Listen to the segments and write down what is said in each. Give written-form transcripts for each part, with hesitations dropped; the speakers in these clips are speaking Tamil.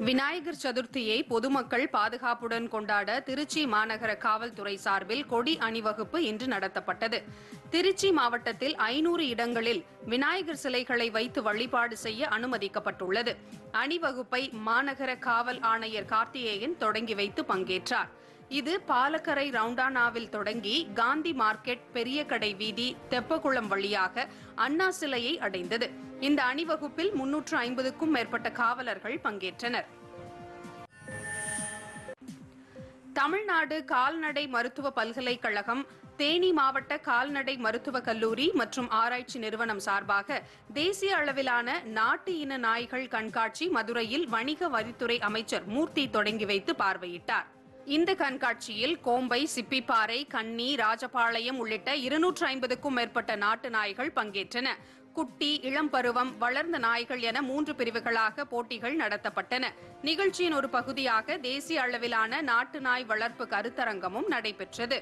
விநாயகர் சதுர்த்தியை பொதுமக்கள் பாதுகாப்புடன் கொண்டாட திருச்சி மாநகர காவல்துறை சார்பில் கொடி அணிவகுப்பு இன்று நடத்தப்பட்டது. திருச்சி மாவட்டத்தில் 500 இடங்களில் விநாயகர் சிலைகளை வைத்து வழிபாடு செய்ய அனுமதிக்கப்பட்டுள்ளது. அணிவகுப்பை மாநகர காவல் ஆணையர் கார்த்திகேயன் தொடங்கி வைத்து பங்கேற்றார். இது பாலக்கரை ரவுண்டானாவில் தொடங்கி காந்தி மார்க்கெட், பெரிய கடை வீதி, தெப்பக்குளம் வழியாக அண்ணா சிலையை அடைந்தது. இந்த அணிவகுப்பில் 350க்கும் மேற்பட்ட காவலர்கள் பங்கேற்றனர். தமிழ்நாடு கால்நடை மருத்துவ பல்கலைக்கழகம், தேனி மாவட்ட கால்நடை மருத்துவக் கல்லூரி மற்றும் ஆராய்ச்சி நிறுவனம் சார்பாக தேசிய அளவிலான நாட்டு இன நாய்கள் கண்காட்சி மதுரையில் வணிக வரித்துறை அமைச்சர் மூர்த்தி தொடங்கி வைத்து பார்வையிட்டார். இந்த கண்காட்சியில் கோம்பை, சிப்பிப்பாறை, கன்னி, ராஜபாளையம் உள்ளிட்ட 250க்கும் மேற்பட்ட நாட்டு நாய்கள் பங்கேற்றன. குட்டி, இளம் பருவம், வளர்ந்த நாய்கள் என 3 பிரிவுகளாக போட்டிகள் நடத்தப்பட்டன. நிகழ்ச்சியின் ஒரு பகுதியாக தேசிய அளவிலான நாட்டு நாய் வளர்ப்பு கருத்தரங்கமும் நடைபெற்றது.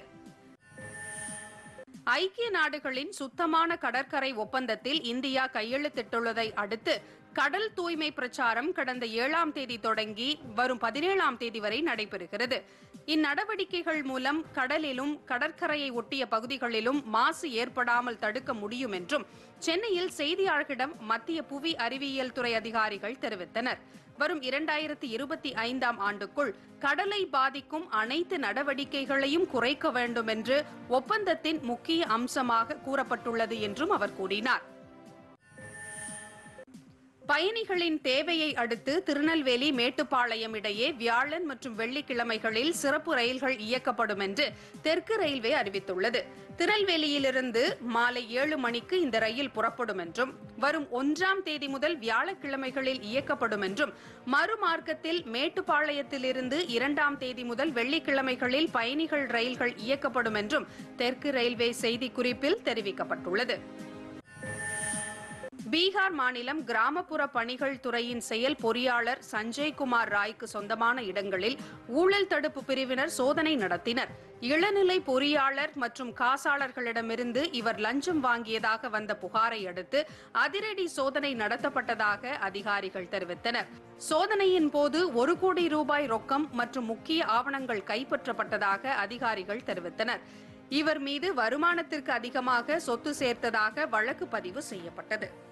ஐக்கிய நாடுகளின் சுத்தமான கடற்கரை ஒப்பந்தத்தில் இந்தியா கையெழுத்திட்டுள்ளதை அடுத்து கடல் தூய்மை பிரச்சாரம் கடந்த 7ஆம் தேதி தொடங்கி வரும் 17ஆம் தேதி வரை நடைபெறுகிறது. இந்நடவடிக்கைகள் மூலம் கடலிலும் கடற்கரையை ஒட்டிய பகுதிகளிலும் மாசு ஏற்படாமல் தடுக்க முடியும் என்றும் சென்னையில் செய்தியாளர்களிடம் மத்திய புவி அறிவியல் துறை அதிகாரிகள் தெரிவித்தனர். வரும் 2025ஆம் ஆண்டுக்குள் கடலை பாதிக்கும் அனைத்து நடவடிக்கைகளையும் குறைக்க வேண்டும் என்று ஒப்பந்தத்தின் முக்கிய அம்சமாக கூறப்பட்டுள்ளது என்றும் அவர் கூறினார். பயணிகளின் தேவையை அடுத்து திருநெல்வேலி, மேட்டுப்பாளையம் இடையே வியாழன் மற்றும் வெள்ளிக்கிழமைகளில் சிறப்பு ரயில்கள் இயக்கப்படும் என்று தெற்கு ரயில்வே அறிவித்துள்ளது. திருநெல்வேலியிலிருந்து மாலை 7 மணிக்கு இந்த ரயில் புறப்படும் என்றும் வரும் 1ஆம் தேதி முதல் வியாழக்கிழமைகளில் இயக்கப்படும் என்றும் மறுமார்க்கத்தில் மேட்டுப்பாளையத்திலிருந்து 2ஆம் தேதி முதல் வெள்ளிக்கிழமைகளில் பயணிகள் ரயில்கள் இயக்கப்படும் என்றும் தெற்கு ரயில்வே செய்திக்குறிப்பில் தெரிவிக்கப்பட்டுள்ளது. பீகார் மாநிலம் கிராமப்புற பணிகள் துறையின் செயல் பொறியாளர் சஞ்சய்குமார் ராய்க்கு சொந்தமான இடங்களில் ஊழல் தடுப்பு பிரிவினர் சோதனை நடத்தினர். இளநிலை பொறியாளர் மற்றும் காசாளர்களிடமிருந்து இவர் லஞ்சம் வாங்கியதாக வந்த புகாரை அடுத்து அதிரடி சோதனை நடத்தப்பட்டதாக அதிகாரிகள் தெரிவித்தனர். சோதனையின் போது 1 கோடி ரூபாய் ரொக்கம் மற்றும் முக்கிய ஆவணங்கள் கைப்பற்றப்பட்டதாக அதிகாரிகள் தெரிவித்தனர். இவர் மீது வருமானத்திற்கு அதிகமாக சொத்து சேர்த்ததாக வழக்கு பதிவு செய்யப்பட்டது.